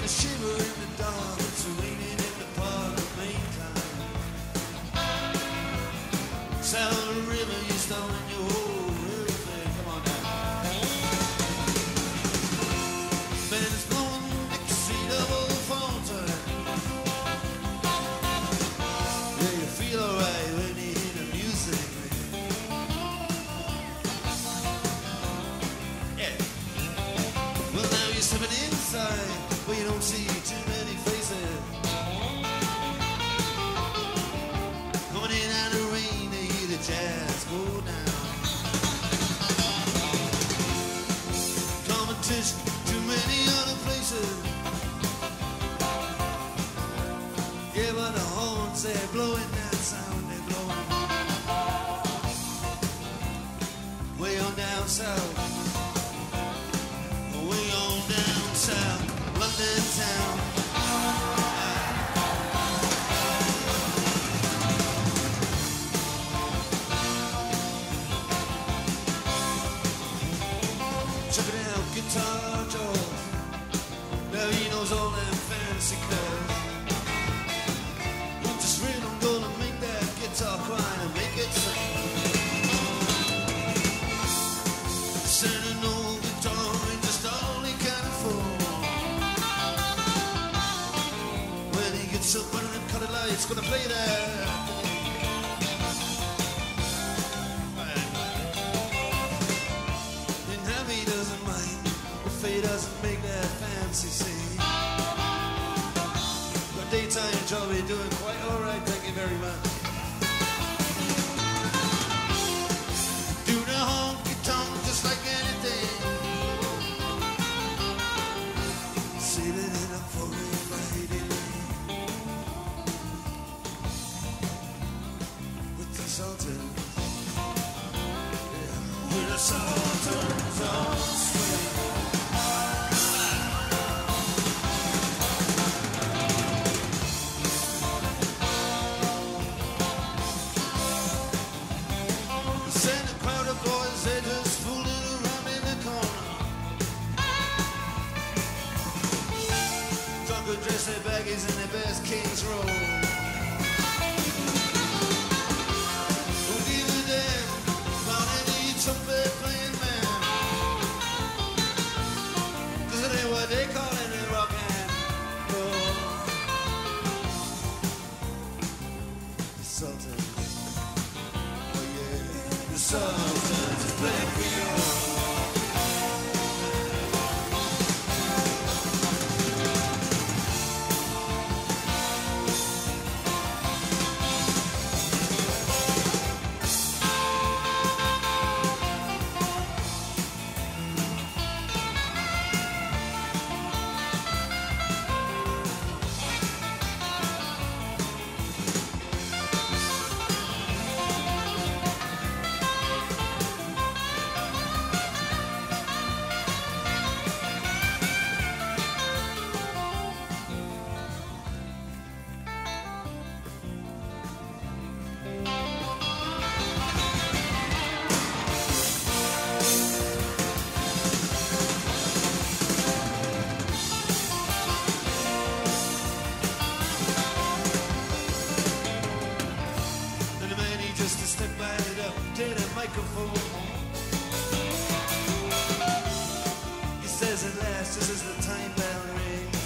a shiver in the dark. It's raining in the park, meantime. Sound of the river, you're stoning your whole everything. Come on now. Man is blowing Dixie double fountain. Yeah, you feel alright when you hear the music. Yeah. Well, now you're stepping inside, but you don't see too many faces. Coming in out of the rain, they hear the jazz go down. Competition, too many other places. Yeah, but the horns, they're blowing that sound, they're blowing. Way on down south. Way on down south, London town. Check it out, Guitar Joe. Now he knows all them fancy curves. With this rhythm, gonna make that guitar cry and make it sing. Send an old guitar in just all he can afford. When he gets up under them colored lights, gonna play that. And Heavy doesn't mind if he doesn't make that fancy scene. But daytime job, you're doing quite alright, thank you very much. Do the honky tonk just like anything. Sailing in a foggy Friday night with the Sultans. Yeah, with the Sultans on swing. Send a crowd of boys, they just fooling around in the corner. Drunk or dressed their baggies in their best King's Road. Don't give a damn about any trumpet playing man. 'Cause it ain't what they call it in rock and roll. The Sultans. Oh yeah, the Sultans play Creole. And the man, he just stepped right up to the microphone. He says at last, just as the time bell rings,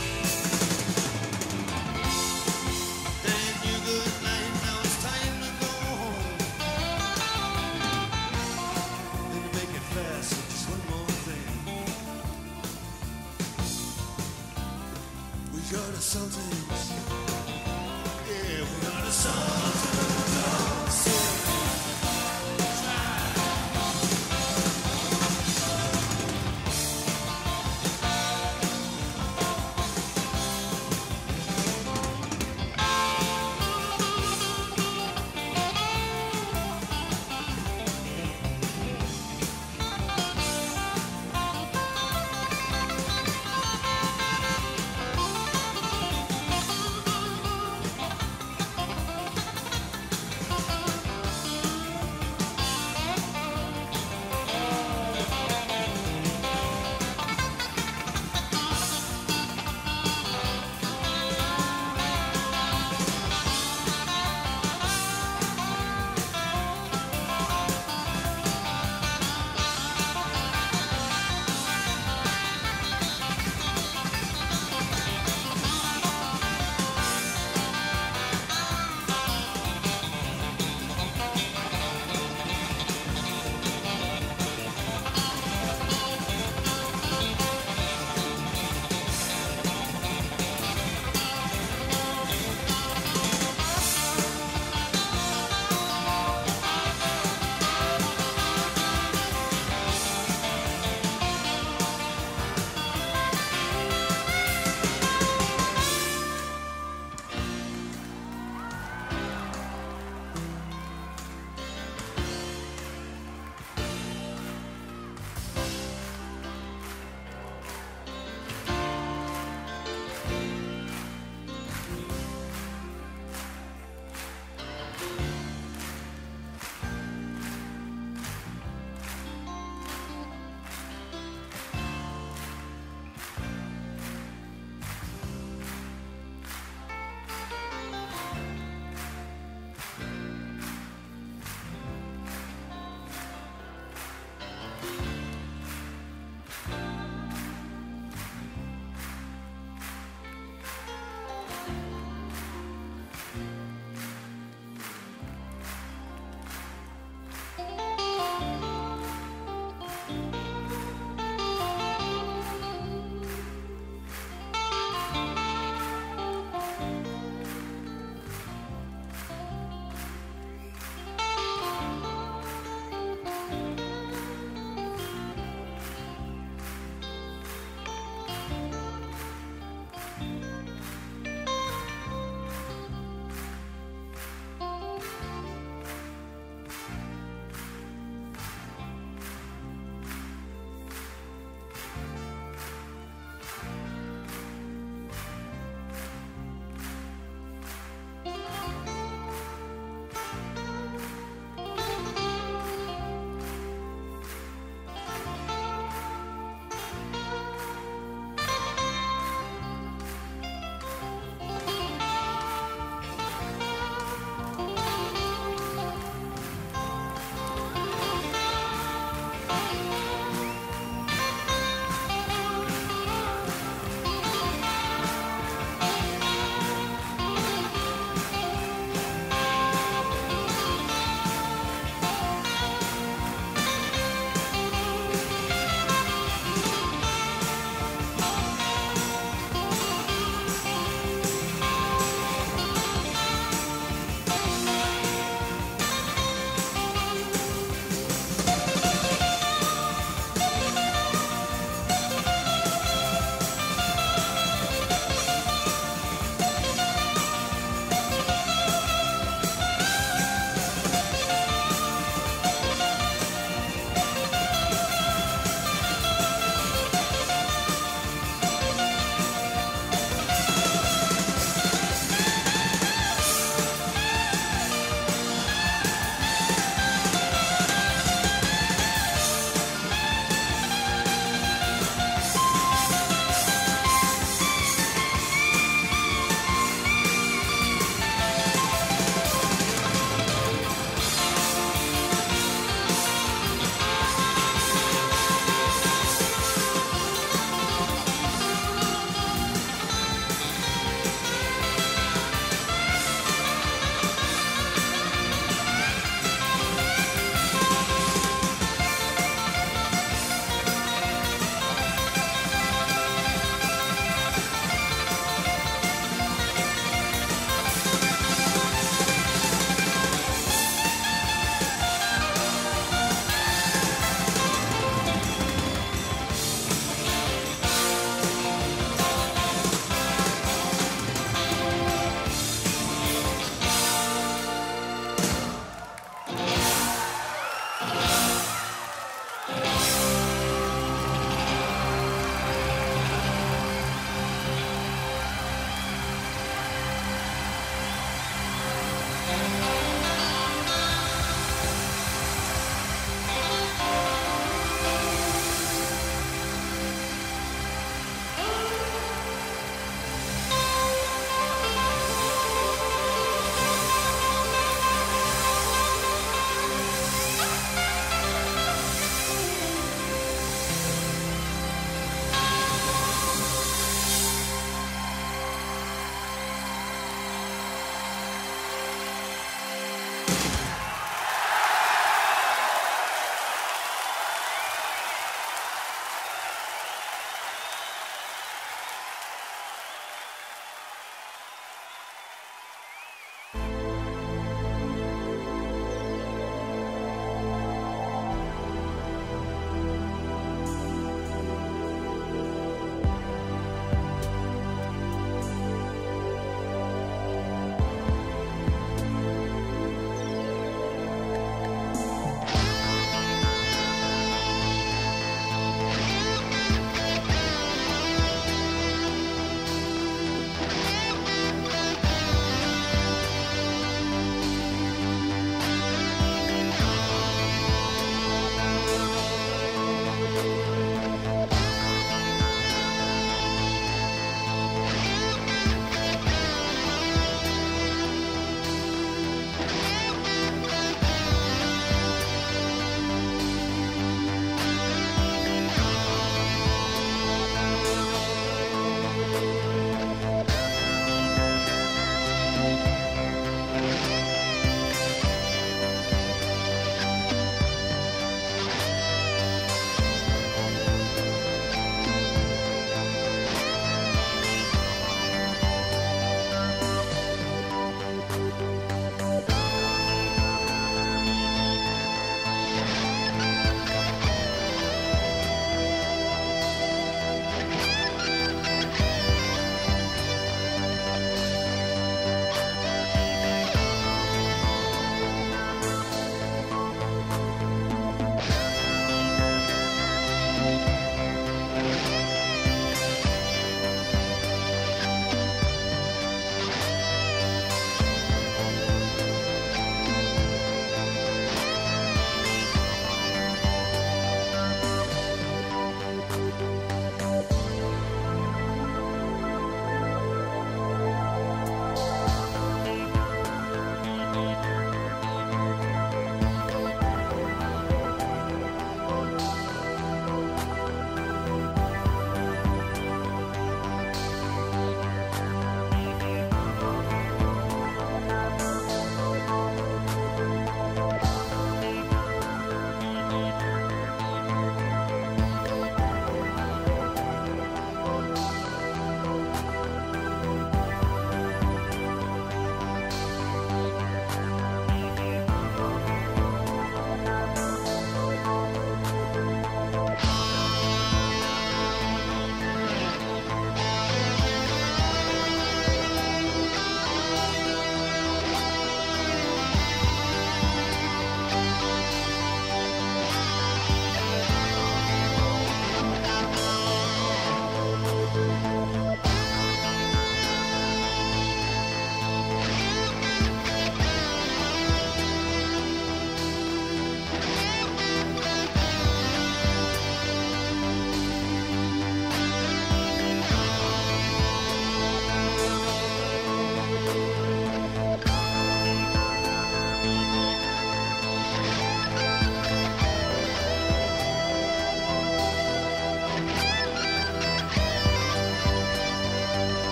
then you good night, now it's time to go home. And to make it fast, just one more thing. We got the Sultans. Yeah, we got the Sultans.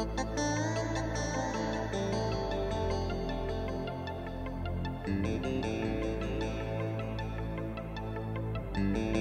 Thank